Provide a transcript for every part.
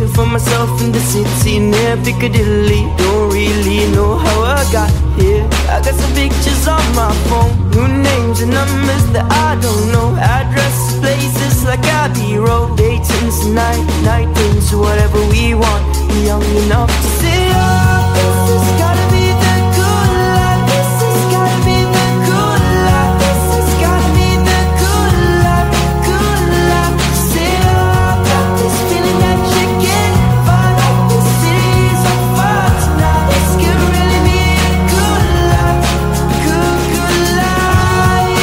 for myself in the city near Piccadilly. Don't really know how I got here. I got some pictures on my phone, new names and numbers that I don't know, addresses, places like Abbey Road, Dayton's night things, whatever we want. We're young enough to say, oh, this has gotta be the good life. This has gotta be the good life. This has gotta be the good life, good life. Say, oh, got this feeling that you can't find. Like the city's on fire tonight. This could really be a good life, good life.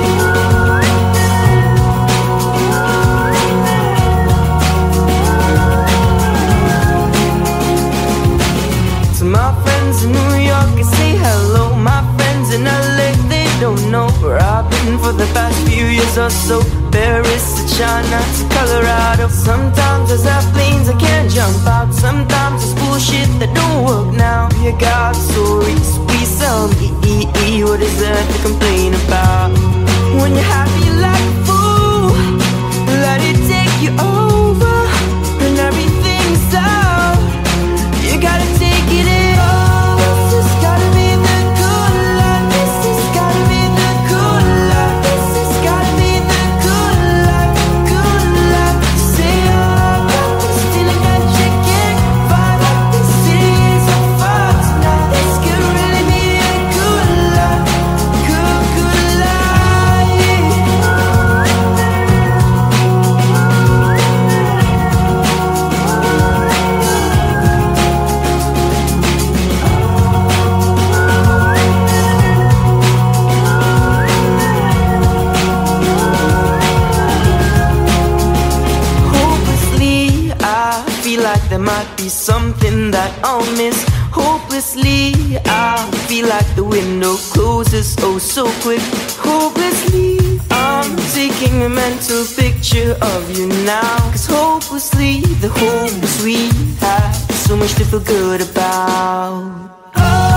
To my friends in New York, I say hello. My friends in LA, they don't know where I've been for the past few years or so. Paris to China to Colorado. Sometimes there's airplanes I can't jump out. Sometimes it's bullshit that don't work now. You got stories, please tell me, what is there to complain about? When you're happy like a fool, let it take you over, and everything's out. You gotta take it in. Oh, this has gotta be the good life. This has gotta be the good life. This has gotta be the good life, good life. Say, oh, got this feeling that you can't find. Like the city is on fire tonight. This could really be a good life, good life. Hopelessly, I feel like there might be something that I'll miss. Hopelessly, I feel like the window closes oh so quick. Hopelessly, I'm taking a mental picture of you now. Cause hopelessly, the hopes we had, so much to feel good about. Oh,